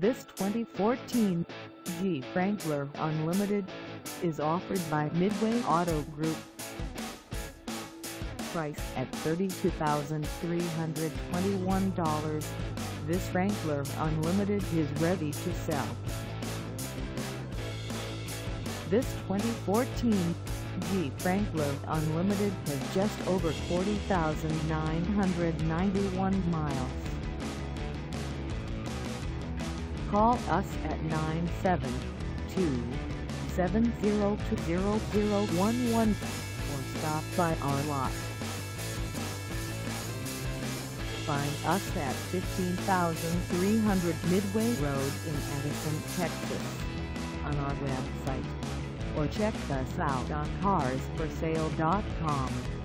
This 2014 Jeep Wrangler Unlimited is offered by Midway Auto Group. Price at $32,321, this Wrangler Unlimited is ready to sell. This 2014 Jeep Wrangler Unlimited has just over 40,991 miles. Call us at 972-702-0011 or stop by our lot. Find us at 15,300 Midway Road in Addison, Texas, on our website, or check us out on carsforsale.com.